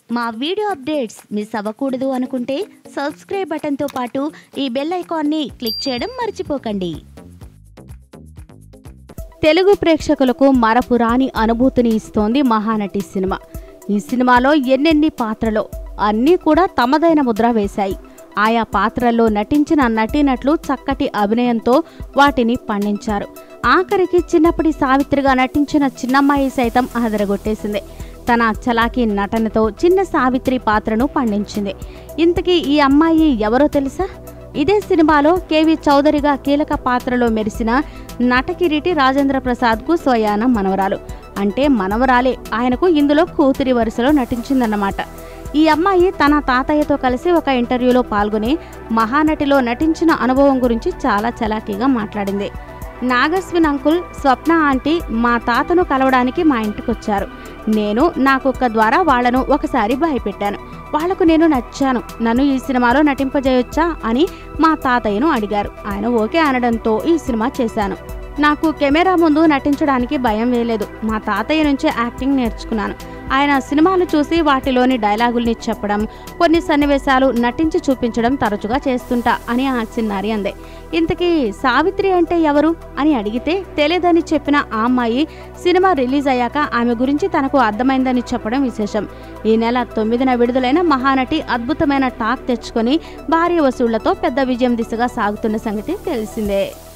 మా video updates miss అవ్వకూడదు అనుకుంటే సబ్స్క్రైబ్ బటన్తో పాటు ఈ బెల్ ఐకాన్ని క్లిక్ చేయడం మర్చిపోకండి. తెలుగు ప్రేక్షకులకు మరపురాని అనుభూతిని ఇస్తోంది మహానటి సినిమా. ఈ సినిమాలో ఎన్నెన్ని పాత్రలో అన్నీ కూడా తమదైన ముద్ర వేశాయి. ఆయా పాత్రల్లో నటించిన నటీనటులు చక్కటి అభినయంతో వాటిని పండించారు. ఆఖరికి చిన్నప్పటి సావిత్రిగా నటించిన చిన్నమ్మాయి సైతం అదరగొట్టేసింది. తన చలాకీ నటనతో చిన్న సావిత్రి పాత్రను పండించింది. ఇంతకీ ఈ అమ్మాయి ఎవరో తెలుసా? ఇదే సినిమాలో కేవి చౌదరిగా కీలక పాత్రలో మెరిసిన నటకిరీటి రాజేంద్ర ప్రసాద్కు స్వయాన మనవరాలు. అంటే మనవరాలే ఆయనకు ఇందులో కూతురి వరుసలో నటించిందన్నమాట. ఈ అమ్మాయి తన తాతయ్యతో కలిసి ఒక ఇంటర్వ్యూలో పాల్గొని మహానటిలో నటించిన అనుభవం గురించి చాలా చలాకీగా మాట్లాడింది. నాగస్విన్ అంకుల్, స్వప్న ఆంటీ మా తాతను కలవడానికి మా ఇంటికి వచ్చారు. నేను నా కుక్క ద్వారా వాళ్లను ఒకసారి భయపెట్టాను. వాళ్లకు నేను నచ్చాను. నన్ను ఈ సినిమాలో నటింపజేయొచ్చా అని మా తాతయ్యను అడిగారు. ఆయన ఓకే అనడంతో ఈ సినిమా చేశాను. నాకు కెమెరా ముందు నటించడానికి భయం వేయలేదు. మా తాతయ్య నుంచే యాక్టింగ్ నేర్చుకున్నాను. ఆయన సినిమాలు చూసి వాటిలోని డైలాగుల్ని చెప్పడం, కొన్ని సన్నివేశాలు నటించి చూపించడం తరచుగా చేస్తుంటా అని ఆ చిన్నారి అందే. ఇంతకీ సావిత్రి అంటే ఎవరు అని అడిగితే తెలియదని చెప్పిన ఆ అమ్మాయి సినిమా రిలీజ్ అయ్యాక ఆమె గురించి తనకు అర్థమైందని చెప్పడం విశేషం. ఈ నెల 9న విడుదలైన మహానటి అద్భుతమైన టాక్ తెచ్చుకొని భారీ వసూళ్లతో పెద్ద విజయం దిశగా సాగుతున్న సంగతి తెలిసిందే.